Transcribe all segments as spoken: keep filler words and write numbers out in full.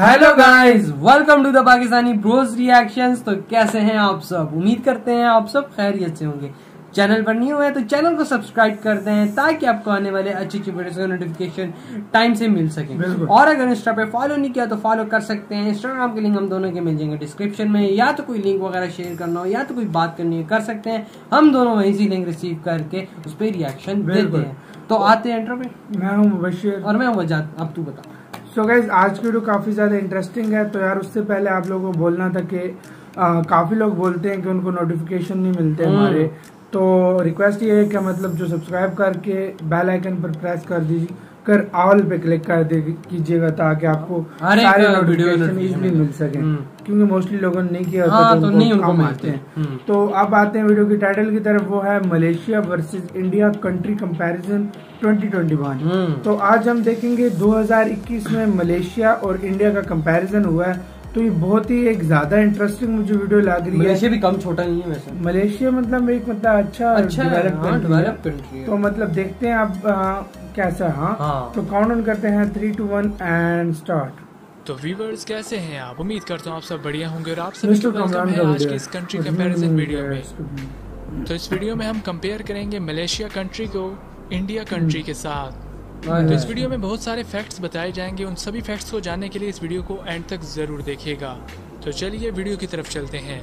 Hello guys, welcome to the Pakistani bros reactions. तो कैसे हैं आप सब? उम्मीद करते हैं आप सब खैरियत से होंगे। चैनल पर नहीं हुए तो चैनल को सब्सक्राइब करते हैं ताकि आपको आने वाले अच्छी अच्छी वीडियोस का नोटिफिकेशन टाइम से मिल सके। और अगर इंस्टा पे फॉलो नहीं किया तो फॉलो कर सकते हैं। इंस्टाग्राम के लिंक हम दोनों के मिल जाएंगे डिस्क्रिप्शन में। या तो कोई लिंक वगैरह शेयर करना हो या तो कोई बात करनी है कर सकते हैं। हम दोनों वहीं से लिंक रिसीव करके उस पर रिएक्शन देते हैं। तो आते हैं इंट्रो पे। मैं हूँ मुबशिर और मैं हूँ वजाद। अब तू बता। सो so गाइज, आज की वीडियो काफ़ी ज़्यादा इंटरेस्टिंग है। तो यार उससे पहले आप लोगों को बोलना था कि काफ़ी लोग बोलते हैं कि उनको नोटिफिकेशन नहीं मिलते हमारे। तो रिक्वेस्ट ये है कि मतलब जो सब्सक्राइब करके बेल आइकन पर प्रेस कर दीजिए कर ऑल पे क्लिक कर दे कीजिएगा ताकि आपको सारे नोटिफिकेशन इजीली मिल सके, क्योंकि मोस्टली लोगों ने नहीं किया होता। हाँ, तो, तो उनको नहीं उनको कम आते हैं। तो अब आते हैं वीडियो की टाइटल की तरफ। वो है Malaysia versus India country comparison twenty twenty one. तो आज हम देखेंगे दो हज़ार इक्कीस में मलेशिया और इंडिया का कंपैरिजन हुआ है। तो ये बहुत ही एक ज्यादा इंटरेस्टिंग मुझे वीडियो लग रही है। मलेशिया भी कम छोटा नहीं है वैसे। मलेशिया मतलब एक मतलब अच्छा अच्छा डेवलप कंट्री है। तो मतलब देखते हैं अब कैसा। हाँ, हाँ। तो काउंट डाउन करते हैं three two one and start. तो व्यूअर्स कैसे हैं आप? उम्मीद करता हूँ आप सब बढ़िया होंगे और आप सभी को वेलकम है आज की इस कंट्री कंपैरिजन वीडियो में। तो इस वीडियो में हम कंपेयर करेंगे मलेशिया कंट्री को इंडिया कंट्री के साथ। तो इस वीडियो में बहुत सारे फैक्ट्स बताए जाएंगे। उन सभी फैक्ट्स को जानने के लिए इस वीडियो को एंड तक जरूर देखिएगा। तो चलिए वीडियो की तरफ चलते हैं।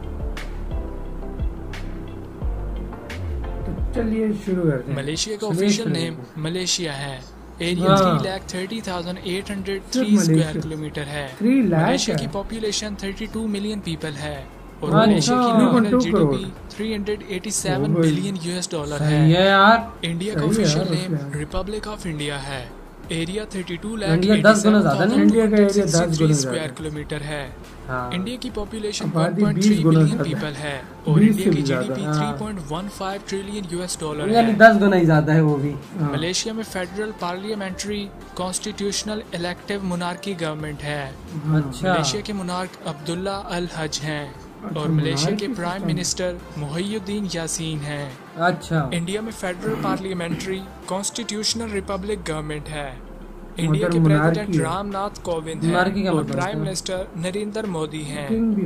तो चलिए शुरू करते हैं। मलेशिया का ऑफिशियल नेम मलेशिया है। Area three lakh thirty thousand eight hundred three square kilometre है। मलेशिया की population thirty two million people है और मलेशिया की nominal GDP three hundred eighty seven billion US dollar है। यार इंडिया का official name republic of India है। Area thirty two lakh दस गुना ज्यादा नहीं, इंडिया का एरिया दस गुना स्क्वायर किलोमीटर है। हाँ। इंडिया की population one point three billion people है और इंडिया की GDP three point one five trillion US dollar है, यानी दस गुना ही ज्यादा है वो भी। मलेशिया में federal parliamentary constitutional elective monarchy government है। अच्छा। मलेशिया के मोनार्क अब्दुल्ला अल हज हैं और मलेशिया के प्राइम मिनिस्टर मुहियुद्दीन यासीन हैं। अच्छा। इंडिया में federal parliamentary constitutional republic government है। इंडिया के प्रेसिडेंट रामनाथ कोविंद हैं और प्राइम मिनिस्टर नरेंद्र मोदी हैं।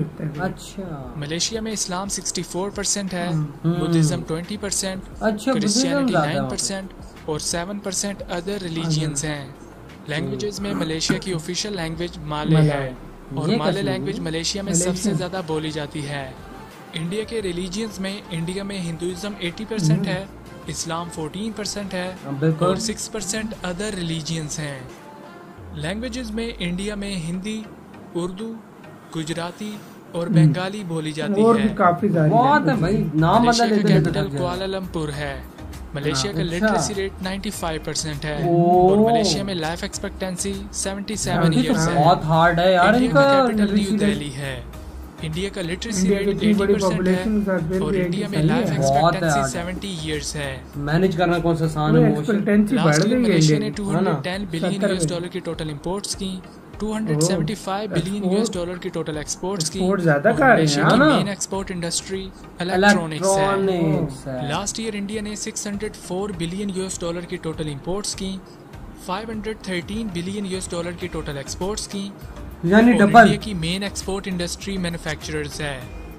अच्छा। मलेशिया में इस्लाम सिक्सटी फोर परसेंट है, बुद्धिज्म ट्वेंटी परसेंट, अच्छा, क्रिश्चियनिटी नाइन परसेंट और सेवन परसेंट अदर रिलीजियंस हैं। लैंग्वेजेस में मलेशिया की ऑफिशियल लैंग्वेज माले है और माले लैंग्वेज मलेशिया में सबसे ज्यादा बोली जाती है। इंडिया के रिलीजियंस में इंडिया में हिंदुइज्म अस्सी परसेंट है, इस्लाम चौदह परसेंट है और छह परसेंट अदर रिलीजियंस हैं। लैंग्वेजेस में इंडिया में हिंदी, उर्दू, गुजराती और बंगाली बोली जाती और है। भी काफी बहुत है भाई। नाम मलेशिया का कैपिटल कुआलालंपुर है। मलेशिया का लिटरेसी रेट पचानवे परसेंट है और मलेशिया में लाइफ एक्सपेक्टेंसी सतहत्तर इयर्स है। बहुत हार्ड है यार इनका। कैपिटल न्यू दिल्ली है। इंडिया का लिटरेसी रेट अस्सी परसेंट है और इंडिया में लाइफ एक्सपेक्टेंसी सत्तर इयर्स है। मैनेज करना कौन सा आसान है? लास्ट ईयर मलेशिया ने दो सौ दस बिलियन यूएस डॉलर की टोटल इंपोर्ट्स की, दो सौ पचहत्तर बिलियन यूएस डॉलर की टोटल एक्सपोर्ट्स की। मलेशिया की मेन एक्सपोर्ट इंडस्ट्री इलेक्ट्रॉनिक्स है। लास्ट ईयर इंडिया ने छह सौ चार बिलियन यूएस डॉलर की टोटल इंपोर्ट्स की, पाँच सौ तेरह बिलियन यूएस डॉलर की टोटल एक्सपोर्ट्स की, यानी डबल। इंडिया की मेन एक्सपोर्ट इंडस्ट्री मैन्युफैक्चरर्स है।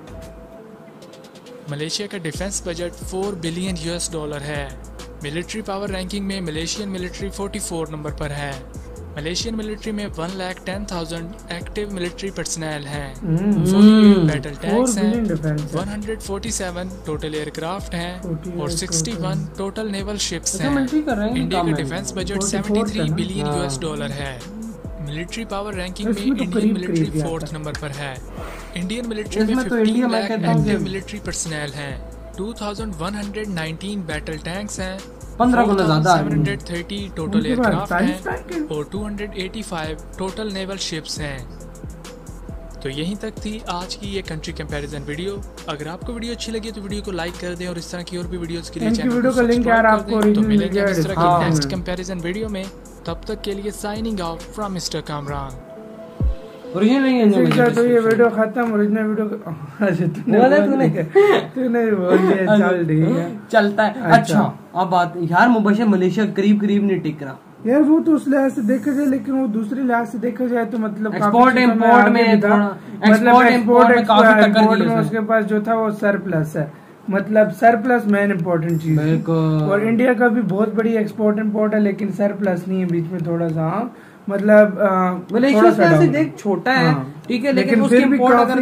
मलेशिया का डिफेंस बजट चार बिलियन यूएस डॉलर है। मिलिट्री पावर रैंकिंग में मलेशियन मिलिट्री चौवालीस नंबर पर है। मलेशियन मिलिट्री में one lakh ten thousand active military personal हैं, बैटल टैंक्स हैं, एक सौ सैंतालीस टोटल एयरक्राफ्ट हैं और इकसठ टोटल नेवल शिप्स हैं। इंडिया का डिफेंस बजट तिहत्तर बिलियन यूएस डॉलर है। मिलिट्री पावर रैंकिंग में इंडियन मिलिट्री फोर्थ नंबर पर है। इंडियन मिलिट्री में पंद्रह लाख एक्टिव मिलिट्री पर्सनल हैं, दो हज़ार एक सौ उन्नीस बैटल टैंक्स हैं, पंद्रह गुना ज्यादा सात सौ तीस टोटल एयरक्राफ्ट हैं और दो सौ पचासी टोटल नेवल शिप्स हैं। तो यहीं तक थी आज की ये कंट्री कंपैरिजन वीडियो। अगर आपको वीडियो अच्छी लगी तो वीडियो को लाइक कर दें और इस तरह की और भी वीडियोस के लिए चैनल को सब्सक्राइब कर दें। तो मिलेंगे इस तरह की नेक्स्ट कंपैरिजन वीडियो में। तब तक के लिए signing out from mister Kamran. Original नहीं है तो ये वीडियो खत्म। ओरिजिनल वीडियो तूने तूने बोल दिया, चल ठीक है, चलता है। अच्छा अब बात यार, मुबशिर मलेशिया करीब करीब नहीं टिक रहा। यार वो तो उस लिहाज से देखा जाए, लेकिन वो दूसरे लिहाज से देखा जाए तो मतलब एक्सपोर्ट इम्पोर्ट में थोड़ा मतलब एक्सपोर्ट में काफी टक्कर दी में उसके पास जो था वो सरप्लस है, मतलब सरप्लस मेन इम्पोर्टेंट चीज है। और इंडिया का भी बहुत बड़ी एक्सपोर्ट इम्पोर्ट है, लेकिन सरप्लस नहीं है, बीच में थोड़ा सा हाँ, मतलब मलेशिया से देख छोटा है ठीक है, लेकिन उसकी इम्पोर्ट अगर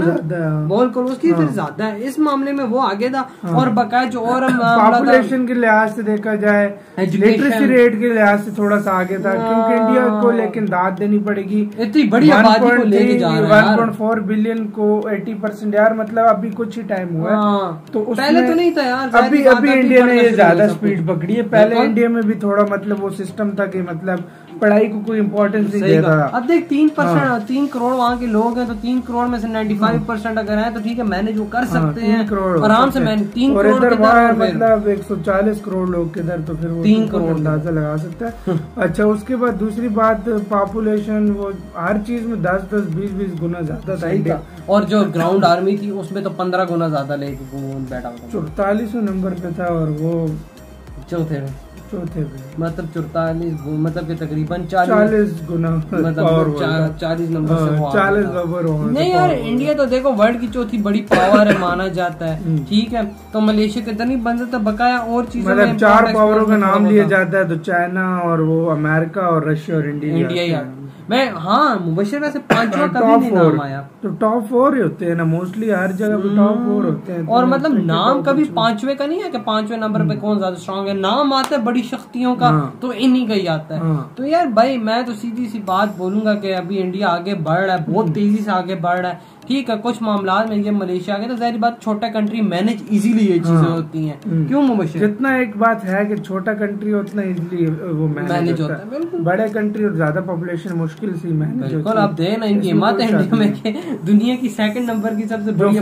बोल करो उसकी फिर ज्यादा है, इस मामले में वो आगे था। और बकाया जो और पॉपुलेशन के लिहाज से देखा जाए, लिटरेसी रेट के लिहाज से थोड़ा सा आगे था, क्योंकि इंडिया को लेकिन दाद देनी पड़ेगी, इतनी बड़ी आबादी को लेके जा रहा है वन पॉइंट फोर बिलियन को एटी परसेंट यार, मतलब अभी कुछ ही टाइम हुआ है, तो पहले तो नहीं था यार, अभी अभी इंडिया ने ये ज्यादा स्पीड पकड़ी है। पहले इंडिया में भी थोड़ा मतलब वो सिस्टम था कि मतलब पढ़ाई को कोई इम्पोर्टेंस नहीं देता था। अब देख तीन परसेंट तीन करोड़ वहाँ के लोग हैं, तो तीन करोड़ में से नाइन्टी फाइव परसेंट अगर है तो ठीक है, मैनेज वो कर सकते हैं आराम से। मैंने तीन और इधर मतलब एक सौ चालीस करोड़ लोग किधर, तो फिर वो तीन करोड़ अंदाजा लगा सकता है। अच्छा, उसके बाद दूसरी बात पॉपुलेशन, वो हर चीज में दस दस बीस बीस गुना ज्यादा था इंडिया, और जो ग्राउंड आर्मी थी उसमें तो पंद्रह गुना ज्यादा लेके बैठा हुआ, चौतालीसवें नंबर पे था, और वो चौथे में चौथे पे मतलब चौतालीस मतलब कि तकरीबन चालीस गुना, मतलब चालीस नंबर से वो चालीस नंबर। नहीं यार, इंडिया तो देखो वर्ल्ड की चौथी बड़ी पावर है माना जाता है, ठीक है, तो मलेशिया कितना नहीं बन सकता, बकाया और चीजें मतलब चार पावरों का नाम लिया जाता है तो चाइना और वो अमेरिका और रशिया और इंडिया इंडिया मैं हाँ मुबशिर वैसे पांचवा कभी नहीं नाम आया, तो टॉप फोर ही होते हैं ना मोस्टली, हर जगह पे टॉप फोर होते हैं। और मतलब नाम कभी पांचवे का नहीं है कि पांचवे नंबर पे कौन ज्यादा स्ट्रांग है, नाम आता है बड़ी शक्तियों का तो इन्हीं का ही आता है। तो यार भाई मैं तो सीधी सी बात बोलूंगा कि अभी इंडिया आगे बढ़ रहा है, बहुत तेजी से आगे बढ़ रहा है, ठीक है, कुछ मामला में ये मलेशिया के तो जाहिर बात छोटा कंट्री मैनेज इजीली ये चीजें होती हैं, क्यों मुबशिर? जितना एक बात है कि छोटा कंट्री उतना इजीली वो मैनेज होता है, बड़े कंट्री और ज्यादा पॉपुलेशन मुश्किल से मैनेज होता है। आप देख ना इनकी हिम्मत है इंडिया में कि दुनिया की सेकंड नंबर की सबसे बड़ी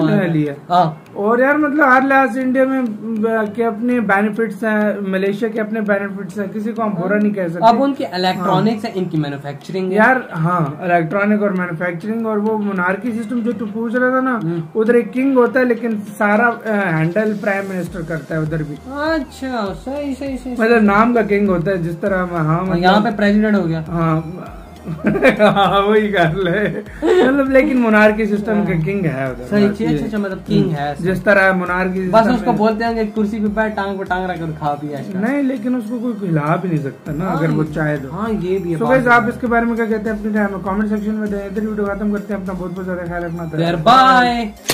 है। और यार मतलब हर लिहाज से इंडिया में के अपने बेनिफिट्स हैं, मलेशिया के अपने बेनिफिट्स हैं, किसी को हम बुरा नहीं कह सकते। अब उनकी इलेक्ट्रॉनिक्स है, इनकी मैन्युफैक्चरिंग यार, हाँ इलेक्ट्रॉनिक और मैन्युफैक्चरिंग, और वो मोनार्की सिस्टम जो तू पूछ रहा था ना, उधर एक किंग होता है लेकिन सारा हैंडल प्राइम मिनिस्टर करता है उधर भी। अच्छा सही सही सही, मतलब नाम का किंग होता है जिस तरह। हाँ मतलब यहाँ पे प्रेसिडेंट हो गया। हाँ हाँ वही कर ले, मतलब लेकिन मोनार्की सिस्टम का किंग है उधर। सही चीज, अच्छा मतलब किंग है जिस तरह मोनार्की, बस उसको बोलते हैं कि कुर्सी पे बैठ टांग पे टांग रखकर खा पिया। नहीं, लेकिन उसको कोई हिला भी नहीं सकता ना अगर वो चाहे तो। हाँ ये भी है। तो गाइस आप इसके बारे में क्या कहते हैं अपने कमेंट सेक्शन में दें। इधर वीडियो खत्म करते हैं, अपना बहुत बहुत ज्यादा ख्याल रखना। बाय।